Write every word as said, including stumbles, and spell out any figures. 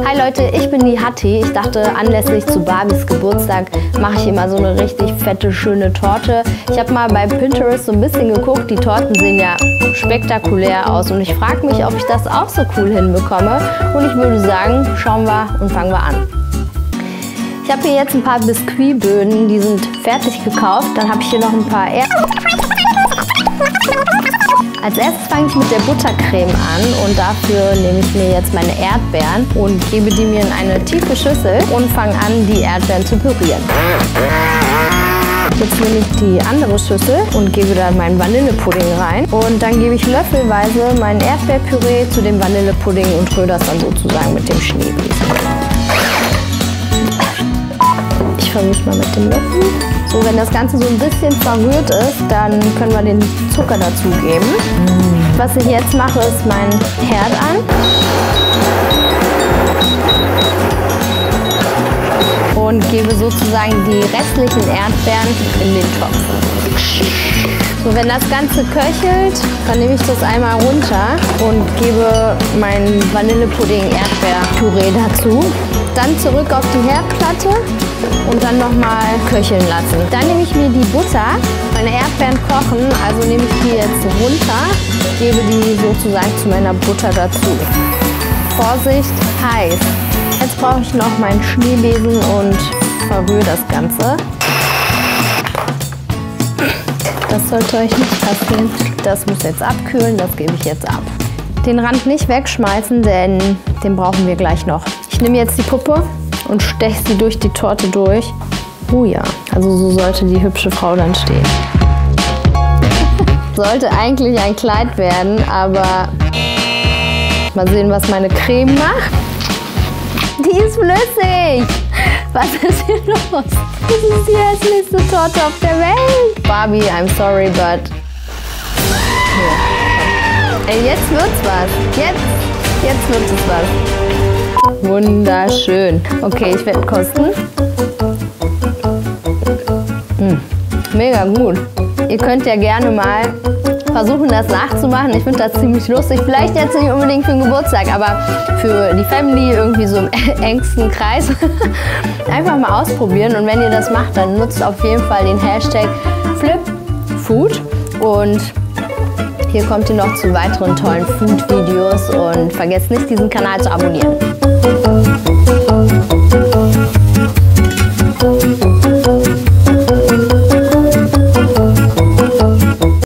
Hi Leute, ich bin die Hatti. Ich dachte, anlässlich zu Barbies Geburtstag mache ich immer so eine richtig fette, schöne Torte. Ich habe mal bei Pinterest so ein bisschen geguckt. Die Torten sehen ja spektakulär aus und ich frage mich, ob ich das auch so cool hinbekomme. Und ich würde sagen, schauen wir und fangen wir an. Ich habe hier jetzt ein paar Biskuitböden, die sind fertig gekauft. Dann habe ich hier noch ein paar Erdbeeren. Als erstes fange ich mit der Buttercreme an und dafür nehme ich mir jetzt meine Erdbeeren und gebe die mir in eine tiefe Schüssel und fange an, die Erdbeeren zu pürieren. Jetzt nehme ich die andere Schüssel und gebe da meinen Vanillepudding rein und dann gebe ich löffelweise mein Erdbeerpüree zu dem Vanillepudding und rühre das dann sozusagen mit dem Schneebesen. Ich vermische mal mit dem Löffel. So, wenn das Ganze so ein bisschen verrührt ist, dann können wir den Zucker dazugeben. Was ich jetzt mache, ist mein Herd an. Und gebe sozusagen die restlichen Erdbeeren in den Topf. So, wenn das Ganze köchelt, dann nehme ich das einmal runter und gebe mein Vanillepudding-Erdbeerpüree dazu. Dann zurück auf die Herdplatte und dann nochmal köcheln lassen. Dann nehme ich mir die Butter, meine Erdbeeren kochen, also nehme ich die jetzt runter, gebe die sozusagen zu meiner Butter dazu. Vorsicht, heiß. Jetzt brauche ich noch meinen Schneebesen und verrühre das Ganze. Das sollte euch nicht passieren. Das muss jetzt abkühlen, das gebe ich jetzt ab. Den Rand nicht wegschmeißen, denn den brauchen wir gleich noch. Ich nehme jetzt die Puppe und steche sie durch die Torte durch. Oh ja, also so sollte die hübsche Frau dann stehen. Sollte eigentlich ein Kleid werden, aber mal sehen, was meine Creme macht. Die ist flüssig! Was ist hier los? Das ist die hässlichste Torte auf der Welt. Barbie, I'm sorry, but... Ja. Ey, jetzt wird's was. Jetzt, jetzt wird es was. Wunderschön. Okay, ich werde kosten. Mmh, mega gut. Ihr könnt ja gerne mal versuchen, das nachzumachen. Ich finde das ziemlich lustig. Vielleicht jetzt nicht unbedingt für den Geburtstag, aber für die Family, irgendwie so im engsten Kreis. Einfach mal ausprobieren. Und wenn ihr das macht, dann nutzt auf jeden Fall den Hashtag FlipFood. Und hier kommt ihr noch zu weiteren tollen Food-Videos. Und vergesst nicht, diesen Kanal zu abonnieren.